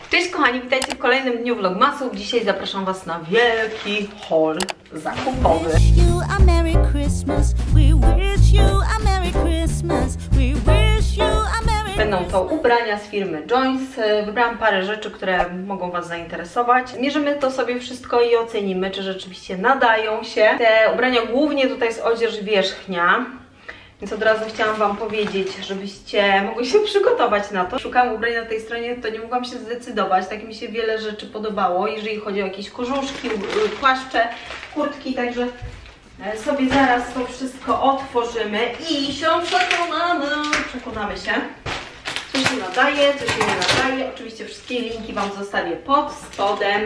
Cześć kochani, witajcie w kolejnym dniu vlogmasów. Dzisiaj zapraszam Was na wielki haul zakupowy. Będą to ubrania z firmy Joins. Wybrałam parę rzeczy, które mogą Was zainteresować. Mierzymy to sobie wszystko i ocenimy, czy rzeczywiście nadają się. Te ubrania głównie tutaj jest odzież wierzchnia. Więc od razu chciałam Wam powiedzieć, żebyście mogli się przygotować na to. Szukałam ubrania na tej stronie, to nie mogłam się zdecydować. Tak mi się wiele rzeczy podobało, jeżeli chodzi o jakieś kożuszki, płaszcze, kurtki, także sobie zaraz to wszystko otworzymy i się przekonamy się, co się nadaje, co się nie nadaje. Oczywiście wszystkie linki Wam zostawię pod spodem.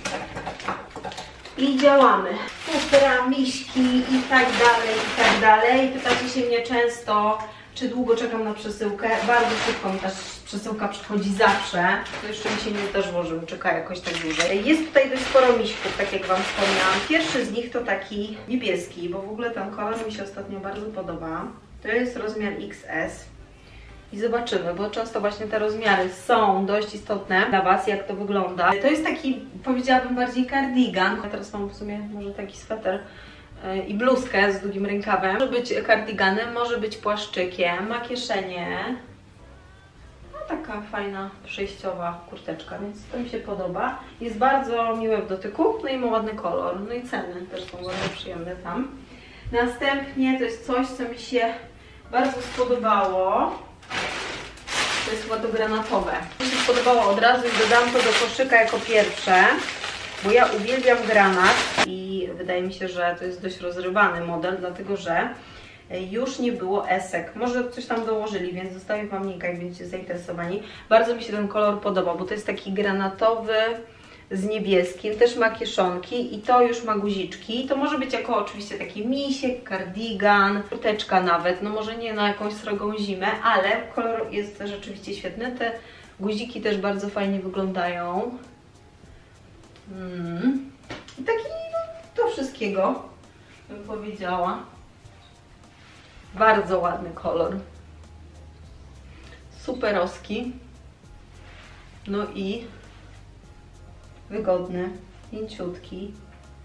I działamy. Futra, miśki i tak dalej, i tak dalej. Pytacie się mnie często, czy długo czekam na przesyłkę. Bardzo szybko mi ta przesyłka przychodzi zawsze. To jeszcze mi się nie też włożył, czeka jakoś tak dłużej. Jest tutaj dość sporo miśków, tak jak Wam wspomniałam. Pierwszy z nich to taki niebieski, bo w ogóle ten kolor mi się ostatnio bardzo podoba. To jest rozmiar XS. I zobaczymy, bo często właśnie te rozmiary są dość istotne dla Was, jak to wygląda. To jest taki, powiedziałabym, bardziej cardigan. Ja teraz mam w sumie może taki sweter i bluzkę z długim rękawem. Może być cardiganem, może być płaszczykiem, ma kieszenie. No taka fajna, przejściowa kurteczka, więc to mi się podoba. Jest bardzo miłe w dotyku, no i ma ładny kolor. No i ceny też są bardzo przyjemne tam. Następnie to jest coś, co mi się bardzo spodobało. To jest chyba to granatowe. Mi się spodobało od razu i dodam to do koszyka jako pierwsze, bo ja uwielbiam granat i wydaje mi się, że to jest dość rozrywany model, dlatego że już nie było esek. Może coś tam dołożyli, więc zostawię Wam linka, jak będziecie zainteresowani. Bardzo mi się ten kolor podoba, bo to jest taki granatowy z niebieskim, też ma kieszonki i to już ma guziczki. To może być jako oczywiście taki misiek, kardigan, kurteczka nawet, no może nie na jakąś srogą zimę, ale kolor jest rzeczywiście świetny. Te guziki też bardzo fajnie wyglądają. I taki do wszystkiego bym powiedziała. Bardzo ładny kolor. Superowski. No i wygodny, mięciutki,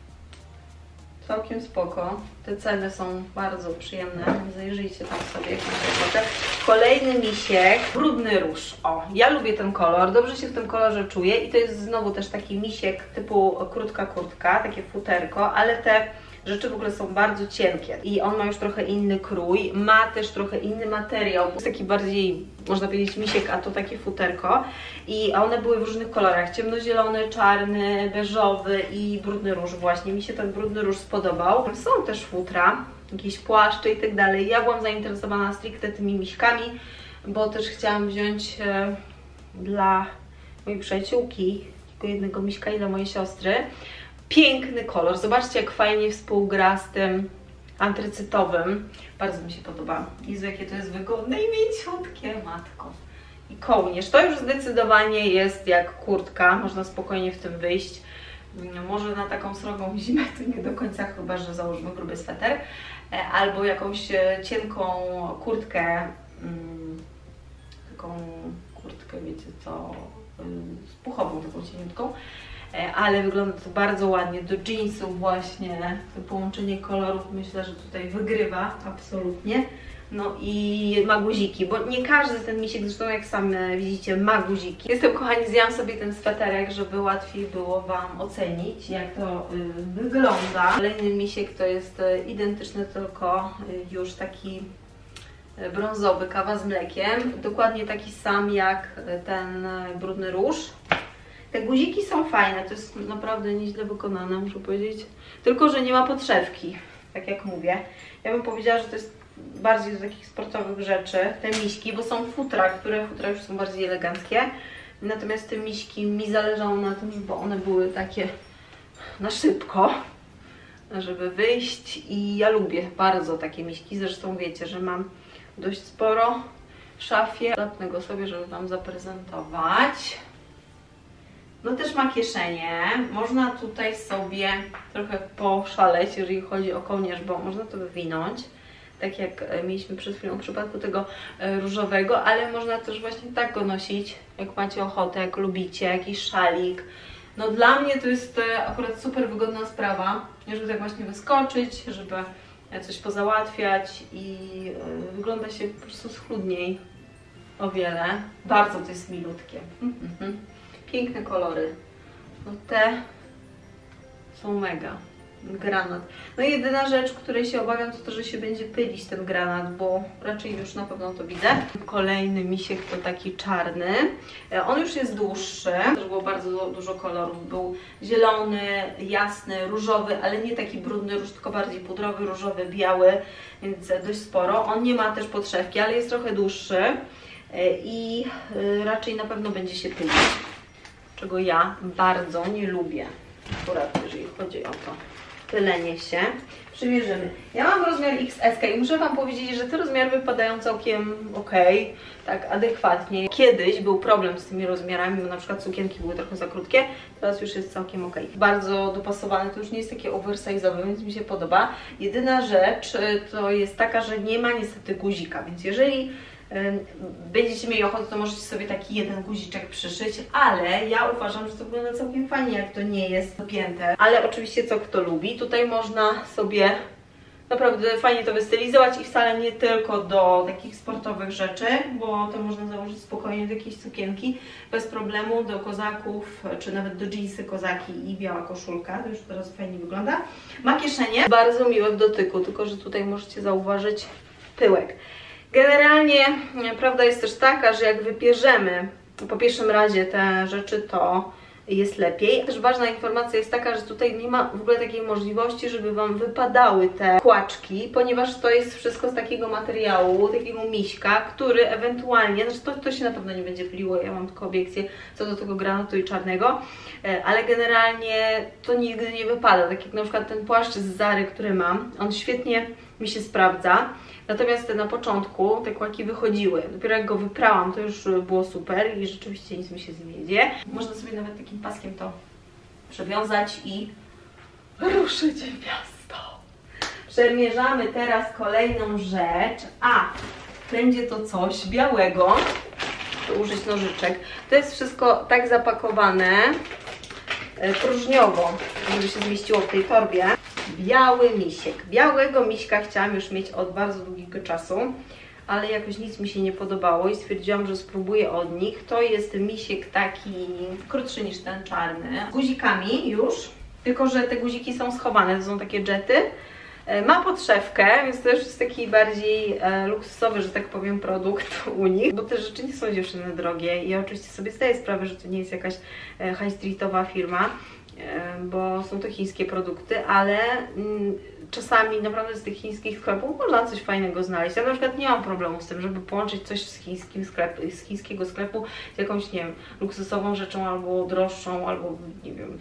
całkiem spoko. Te ceny są bardzo przyjemne, zajrzyjcie tam sobie, jak macie ochotę. Kolejny misiek, brudny róż. O, ja lubię ten kolor, dobrze się w tym kolorze czuję i to jest znowu też taki misiek typu krótka kurtka, takie futerko, ale te rzeczy w ogóle są bardzo cienkie i on ma już trochę inny krój, ma też trochę inny materiał, jest taki bardziej, można powiedzieć, misiek, a to takie futerko i one były w różnych kolorach, ciemnozielony, czarny, beżowy i brudny róż właśnie, mi się ten brudny róż spodobał. Są też futra, jakieś płaszcze i tak dalej, ja byłam zainteresowana stricte tymi miśkami, bo też chciałam wziąć dla mojej przyjaciółki tylko jednego miśka i dla mojej siostry. Piękny kolor, zobaczcie jak fajnie współgra z tym antrycytowym. Bardzo mi się podoba. Jezu, jakie to jest wygodne i mięciutkie, matko. I kołnierz, to już zdecydowanie jest jak kurtka, można spokojnie w tym wyjść. Może na taką srogą zimę to nie do końca, chyba że założymy gruby sweter. Albo jakąś cienką kurtkę, taką kurtkę, wiecie co, z puchową, taką cieniutką. Ale wygląda to bardzo ładnie, do jeansów właśnie, to połączenie kolorów myślę, że tutaj wygrywa absolutnie. No i ma guziki, bo nie każdy ten misiek, zresztą jak same widzicie, ma guziki. Jestem, kochani, zjęłam sobie ten sweterek, żeby łatwiej było Wam ocenić, jak to wygląda. Kolejny misiek to jest identyczny, tylko już taki brązowy, kawa z mlekiem, dokładnie taki sam jak ten brudny róż. Te guziki są fajne, to jest naprawdę nieźle wykonane, muszę powiedzieć. Tylko że nie ma podszewki, tak jak mówię. Ja bym powiedziała, że to jest bardziej do takich sportowych rzeczy, te miśki, bo są futra, futra już są bardziej eleganckie. Natomiast te miśki mi zależało na tym, żeby one były takie na szybko, żeby wyjść i ja lubię bardzo takie miśki. Zresztą wiecie, że mam dość sporo w szafie. Zapnę go sobie, żeby Wam zaprezentować. No też ma kieszenie, można tutaj sobie trochę poszaleć, jeżeli chodzi o kołnierz, bo można to wywinąć. tak jak mieliśmy przed chwilą w przypadku tego różowego, ale można też właśnie tak go nosić, jak macie ochotę, jak lubicie, jakiś szalik. No dla mnie to jest akurat super wygodna sprawa, żeby tak właśnie wyskoczyć, żeby coś pozałatwiać i wygląda się po prostu schludniej o wiele. Bardzo to jest milutkie. Piękne kolory. No te są mega. Granat. No i jedyna rzecz, której się obawiam, to to, że się będzie pylić ten granat, bo raczej już na pewno to widzę. Kolejny misiek to taki czarny. On już jest dłuższy. Też było bardzo dużo kolorów. Był zielony, jasny, różowy, ale nie taki brudny róż, tylko bardziej pudrowy, różowy, biały, więc dość sporo. On nie ma też podszewki, ale jest trochę dłuższy i raczej na pewno będzie się pylić, czego ja bardzo nie lubię. Akurat jeżeli chodzi o to pylenie się. Przymierzymy. Ja mam rozmiar XS i muszę Wam powiedzieć, że te rozmiary wypadają całkiem ok, tak adekwatnie. Kiedyś był problem z tymi rozmiarami, bo na przykład sukienki były trochę za krótkie, teraz już jest całkiem ok. Bardzo dopasowane, to już nie jest takie oversize'owe, więc mi się podoba. Jedyna rzecz to jest taka, że nie ma niestety guzika, więc jeżeli będziecie mieli ochotę, to możecie sobie taki jeden guziczek przyszyć, ale ja uważam, że to wygląda całkiem fajnie, jak to nie jest dopięte. Ale oczywiście co kto lubi, tutaj można sobie naprawdę fajnie to wystylizować i wcale nie tylko do takich sportowych rzeczy, bo to można założyć spokojnie do jakiejś sukienki bez problemu, do kozaków, czy nawet do dżinsy kozaki i biała koszulka, to już teraz fajnie wygląda. Ma kieszenie, bardzo miłe w dotyku, tylko że tutaj możecie zauważyć pyłek. Generalnie prawda jest też taka, że jak wypierzemy po pierwszym razie te rzeczy, to jest lepiej. Też ważna informacja jest taka, że tutaj nie ma w ogóle takiej możliwości, żeby Wam wypadały te kłaczki, ponieważ to jest wszystko z takiego materiału, takiego miśka, który ewentualnie, znaczy to się na pewno nie będzie pyliło, ja mam tylko obiekcję co do tego granatu i czarnego, ale generalnie to nigdy nie wypada, tak jak na przykład ten płaszcz z Zary, który mam, on świetnie mi się sprawdza. Natomiast na początku te kłaki wychodziły. Dopiero jak go wyprałam, to już było super i rzeczywiście nic mi się z nim nie dzieje. Można sobie nawet takim paskiem to przewiązać i ruszyć w miasto. Przemierzamy teraz kolejną rzecz. Będzie to coś białego. Użyć nożyczek. To jest wszystko tak zapakowane próżniowo, żeby się zmieściło w tej torbie. Biały misiek. Białego miśka chciałam już mieć od bardzo długiego czasu, ale jakoś nic mi się nie podobało i stwierdziłam, że spróbuję od nich. To jest misiek taki krótszy niż ten czarny, z guzikami już, tylko że te guziki są schowane, to są takie dżety. Ma podszewkę, więc to już jest taki bardziej luksusowy, że tak powiem, produkt u nich, bo te rzeczy nie są dziewczyny drogie i ja oczywiście sobie zdaję sprawę, że to nie jest jakaś high streetowa firma, bo są to chińskie produkty, ale czasami naprawdę z tych chińskich sklepów można coś fajnego znaleźć. Ja na przykład nie mam problemu z tym, żeby połączyć coś z chińskiego sklepu z jakąś, nie wiem, luksusową rzeczą, albo droższą, albo nie wiem,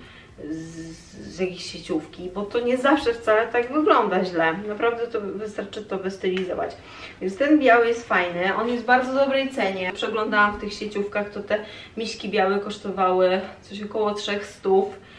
z jakiejś sieciówki, bo to nie zawsze wcale tak wygląda źle. Naprawdę to wystarczy to wystylizować. Więc ten biały jest fajny, on jest w bardzo dobrej cenie. Przeglądałam w tych sieciówkach, to te miśki białe kosztowały coś około 300,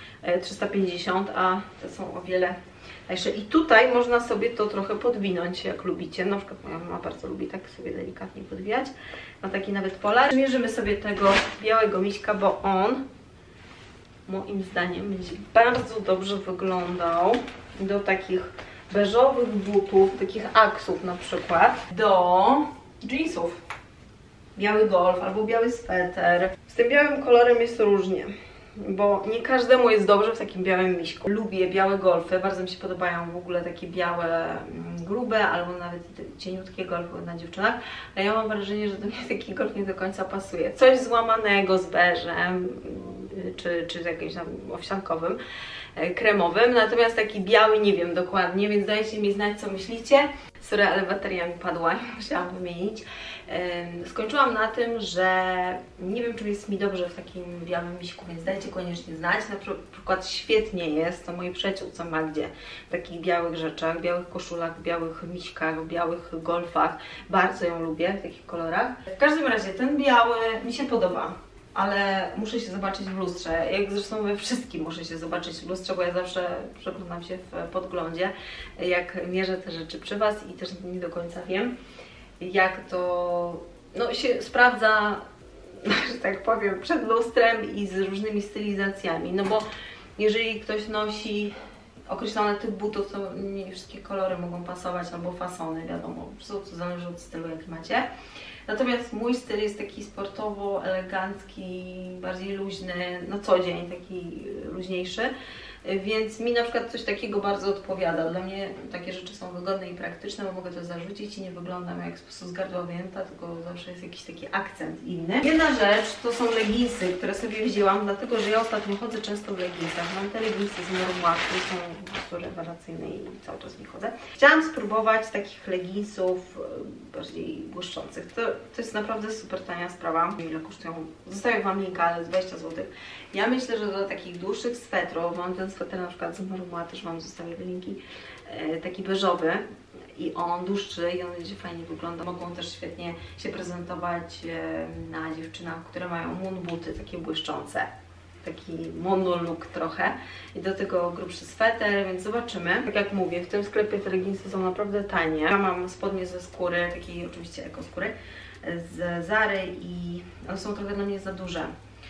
350, a te są o wiele tańsze. I tutaj można sobie to trochę podwinąć, jak lubicie. Na przykład moja mama bardzo lubi tak sobie delikatnie podwijać. Ma taki nawet polar. Mierzymy sobie tego białego miśka, bo on moim zdaniem będzie bardzo dobrze wyglądał do takich beżowych butów, takich aksów na przykład, do jeansów. Biały golf albo biały sweter. Z tym białym kolorem jest różnie, bo nie każdemu jest dobrze w takim białym miśku. Lubię białe golfy, bardzo mi się podobają w ogóle takie białe, grube albo nawet cieniutkie golfy na dziewczynach, ale ja mam wrażenie, że do mnie taki golf nie do końca pasuje. Coś złamanego z beżem, czy z jakimś tam owsiankowym, kremowym, natomiast taki biały nie wiem dokładnie, więc dajcie mi znać, co myślicie. Sorry, ale bateria mi padła i musiałam wymienić. Skończyłam na tym, że nie wiem, czy jest mi dobrze w takim białym miśku, więc dajcie koniecznie znać. Na przykład świetnie jest to mojej przyjaciółce Magdzie w takich białych rzeczach, białych koszulach, białych miśkach, białych golfach. Bardzo ją lubię w takich kolorach. W każdym razie ten biały mi się podoba, ale muszę się zobaczyć w lustrze, jak zresztą we wszystkim muszę się zobaczyć w lustrze, bo ja zawsze przeglądam się w podglądzie, jak mierzę te rzeczy przy Was i też nie do końca wiem, jak to no, się sprawdza, że tak powiem, przed lustrem i z różnymi stylizacjami, no bo jeżeli ktoś nosi określony typ butów, to nie wszystkie kolory mogą pasować, albo fasony, wiadomo, to zależy od stylu, jaki macie. Natomiast mój styl jest taki sportowo, elegancki, bardziej luźny, na co dzień, taki luźniejszy, więc mi na przykład coś takiego bardzo odpowiada. Dla mnie takie rzeczy są wygodne i praktyczne, bo mogę to zarzucić i nie wyglądam jak po prostu zgardłowięta, tylko zawsze jest jakiś taki akcent inny. Jedna rzecz to są leginsy, które sobie wzięłam, dlatego że ja ostatnio chodzę często w leginsach. Mam te leginsy z Mormła, które są po prostu rewelacyjne i cały czas w nich chodzę. Chciałam spróbować takich leginsów bardziej błyszczących. To jest naprawdę super tania sprawa. Ile kosztują? Zostawię Wam linka, ale 20 zł. Ja myślę, że do takich dłuższych swetrów, mam ten sweter na przykład z Mormła, też Wam zostawię linki, taki beżowy i on dłuższy i on będzie fajnie wygląda. Mogą też świetnie się prezentować na dziewczynach, które mają moon booty, takie błyszczące. Taki monolook trochę i do tego grubszy sweter, więc zobaczymy. Tak jak mówię, w tym sklepie te leginsy są naprawdę tanie. Ja mam spodnie ze skóry, takiej oczywiście ekoskóry, z Zary i one są trochę dla mnie za duże.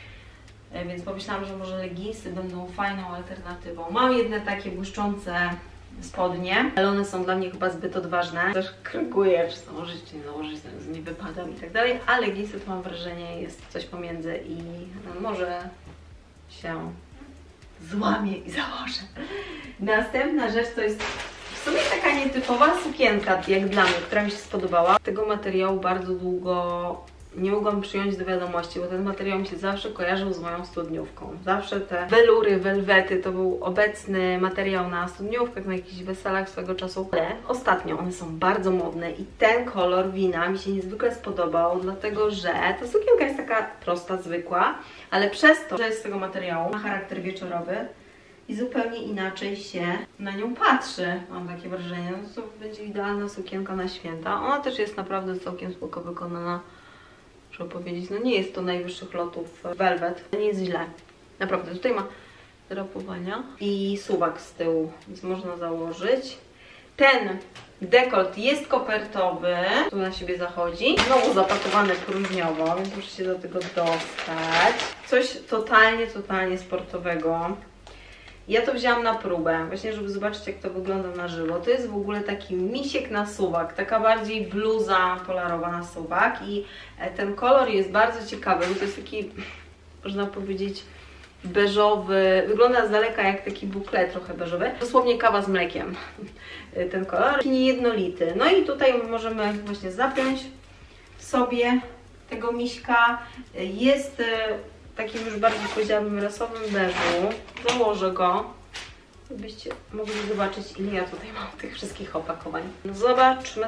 Więc pomyślałam, że może leginsy będą fajną alternatywą. Mam jedne takie błyszczące spodnie, ale one są dla mnie chyba zbyt odważne. Też kryguję, czy założyć, czy nie założyć, nie wypadam i tak dalej, a leginsy to mam wrażenie jest coś pomiędzy i może się złamie i założę. Następna rzecz to jest w sumie taka nietypowa sukienka, jak dla mnie, która mi się spodobała. Tego materiału bardzo długo nie mogłam przyjąć do wiadomości, bo ten materiał mi się zawsze kojarzył z moją studniówką. Zawsze te welury, welwety to był obecny materiał na studniówkach, na jakichś weselach swego czasu. Ale ostatnio one są bardzo modne i ten kolor wina mi się niezwykle spodobał, dlatego że ta sukienka jest taka prosta, zwykła, ale przez to, że jest z tego materiału, ma charakter wieczorowy i zupełnie inaczej się na nią patrzy, mam takie wrażenie. No to będzie idealna sukienka na święta. Ona też jest naprawdę całkiem spoko wykonana. Muszę powiedzieć, no nie jest to najwyższych lotów velvet, nie jest źle. Naprawdę, tutaj ma drapowania i suwak z tyłu, więc można założyć. Ten dekolt jest kopertowy, tu na siebie zachodzi. Znowu zapakowany próżniowo, więc muszę się do tego dostać. Coś totalnie sportowego. Ja to wzięłam na próbę, właśnie żeby zobaczyć, jak to wygląda na żywo. To jest w ogóle taki misiek na suwak, taka bardziej bluza polarowa na suwak i ten kolor jest bardzo ciekawy, bo to jest taki, można powiedzieć, beżowy, wygląda z daleka jak taki buklet trochę beżowy, dosłownie kawa z mlekiem ten kolor, taki niejednolity. No i tutaj możemy właśnie zapiąć sobie tego miśka, jest takim już bardziej, powiedziałabym, rasowym beżu. Założę go, żebyście mogli zobaczyć, ile ja tutaj mam tych wszystkich opakowań. No zobaczmy.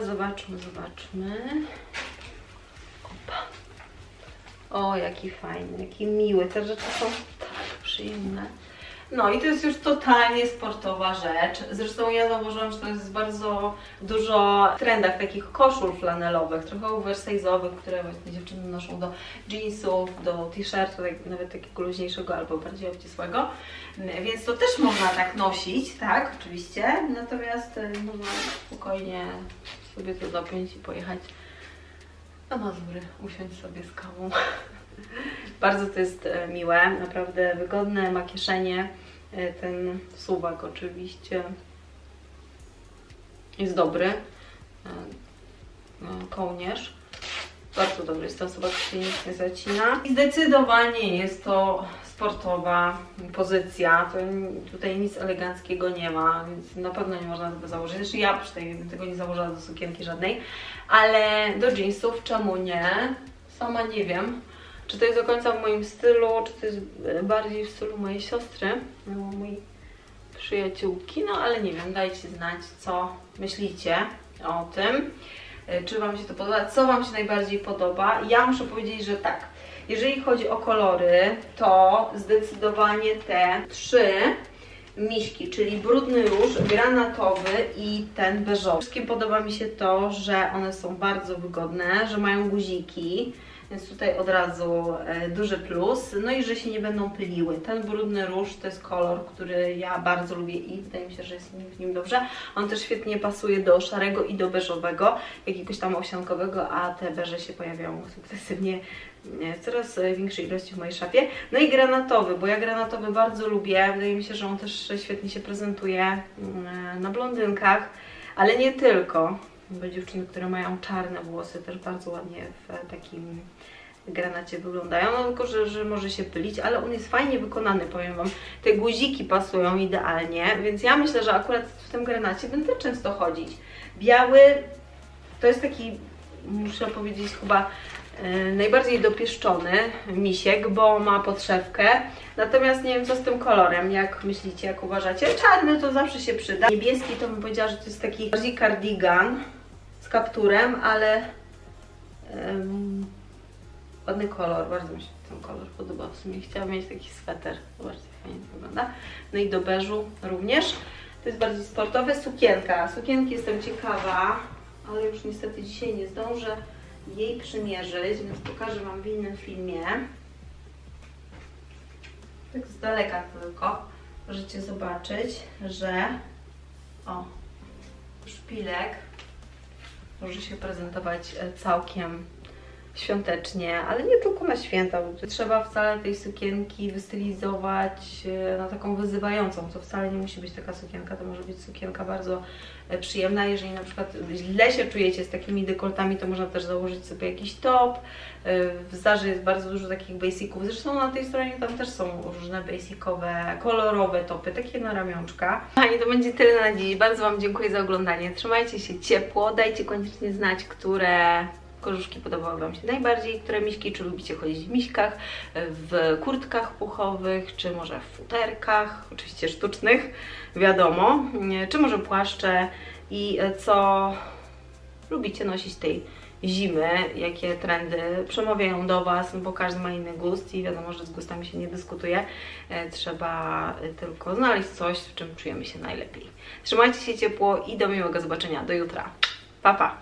Opa. O, jaki fajny, jaki miły. Te rzeczy są tak przyjemne. No i to jest już totalnie sportowa rzecz. Zresztą ja zauważyłam, że to jest bardzo dużo w trendach takich koszul flanelowych, trochę oversize'owych, które właśnie dziewczyny noszą do jeansów, do t-shirtu, nawet takiego luźniejszego albo bardziej obcisłego. Więc to też można tak nosić, tak, oczywiście. Natomiast można spokojnie sobie to dopiąć i pojechać na Mazury, usiąść sobie z kawą. Bardzo to jest miłe, naprawdę wygodne, ma kieszenie, ten suwak oczywiście jest dobry, kołnierz, bardzo dobry jest ten suwak, się nic nie zacina i zdecydowanie jest to sportowa pozycja, to tutaj nic eleganckiego nie ma, więc na pewno nie można tego założyć, zresztą ja przynajmniej bym tego nie założyła do sukienki żadnej, ale do jeansów czemu nie, sama nie wiem. Czy to jest do końca w moim stylu, czy to jest bardziej w stylu mojej siostry, mojej przyjaciółki, no ale nie wiem, dajcie znać, co myślicie o tym, czy Wam się to podoba, co Wam się najbardziej podoba. Ja muszę powiedzieć, że tak, jeżeli chodzi o kolory, to zdecydowanie te trzy miśki, czyli brudny róż, granatowy i ten beżowy. Wszystkim podoba mi się to, że one są bardzo wygodne, że mają guziki, więc tutaj od razu duży plus. No i że się nie będą pyliły. Ten brudny róż to jest kolor, który ja bardzo lubię i wydaje mi się, że jest w nim dobrze. On też świetnie pasuje do szarego i do beżowego, jakiegoś tam owsiankowego, a te beże się pojawiają sukcesywnie w coraz większej ilości w mojej szafie. No i granatowy, bo ja granatowy bardzo lubię. Wydaje mi się, że on też świetnie się prezentuje na blondynkach, ale nie tylko. Bo dziewczyny, które mają czarne włosy, też bardzo ładnie w takim granacie wyglądają, no tylko, że może się pylić, ale on jest fajnie wykonany, powiem Wam. Te guziki pasują idealnie, więc ja myślę, że akurat w tym granacie będę często chodzić. Biały to jest taki, muszę powiedzieć, chyba najbardziej dopieszczony misiek, bo ma podszewkę. Natomiast nie wiem, co z tym kolorem, jak myślicie, jak uważacie? Czarny to zawsze się przyda. Niebieski to bym powiedziała, że to jest taki bardziej cardigan z kapturem, ale ładny kolor, bardzo mi się ten kolor podoba. W sumie chciałabym mieć taki sweter, zobaczcie, fajnie to wygląda. No i do beżu również. To jest bardziej sportowe. Sukienka. Sukienki jestem ciekawa, ale już niestety dzisiaj nie zdążę jej przymierzyć, więc pokażę Wam w innym filmie. Tak z daleka tylko możecie zobaczyć, że szpilek może się prezentować całkiem świątecznie, ale nie tylko na święta. Trzeba wcale tej sukienki wystylizować na taką wyzywającą, co wcale nie musi być taka sukienka, to może być sukienka bardzo przyjemna. Jeżeli na przykład źle się czujecie z takimi dekoltami, to można też założyć sobie jakiś top. W Zarze jest bardzo dużo takich basiców, zresztą na tej stronie tam też są różne basicowe, kolorowe topy, takie na ramionczka. I to będzie tyle na dziś. Bardzo Wam dziękuję za oglądanie. Trzymajcie się ciepło, dajcie koniecznie znać, które korzuszki podobały Wam się najbardziej, które miśki, czy lubicie chodzić w miśkach, w kurtkach puchowych, czy może w futerkach, oczywiście sztucznych, wiadomo, czy może płaszcze i co lubicie nosić tej zimy, jakie trendy przemawiają do Was, no bo każdy ma inny gust i wiadomo, że z gustami się nie dyskutuje, trzeba tylko znaleźć coś, w czym czujemy się najlepiej. Trzymajcie się ciepło i do miłego zobaczenia, do jutra, pa pa!